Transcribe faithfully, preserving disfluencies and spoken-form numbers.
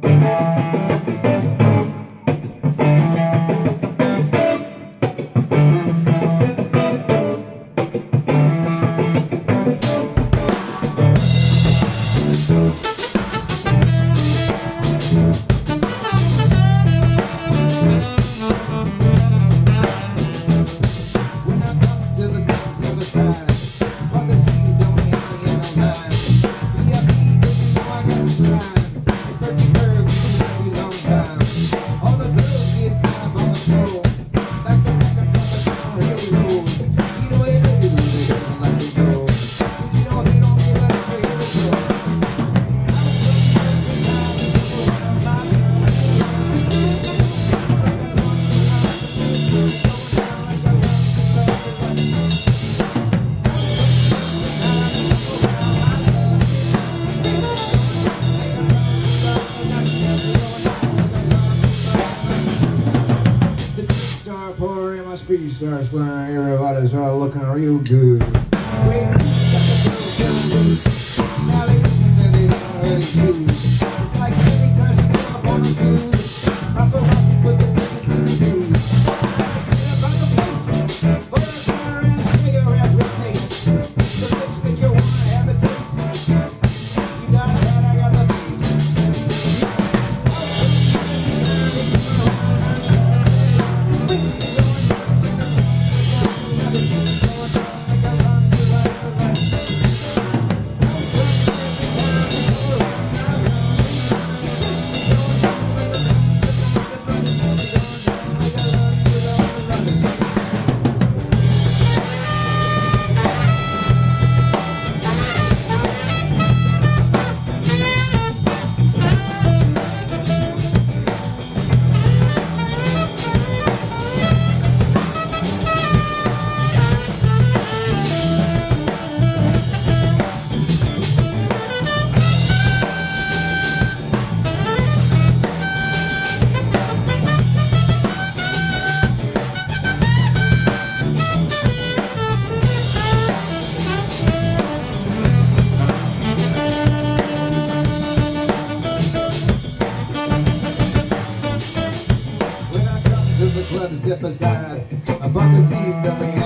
Speech starts flying, everybody's all looking real good. Now they listen that they don't really choose. It's like every time she come up on the news, rock around and put the business in the news. About the place, but I turn around and take your ass with face. The lips make you wanna have a taste. You got that, I got the taste. Step aside, about the scene, don't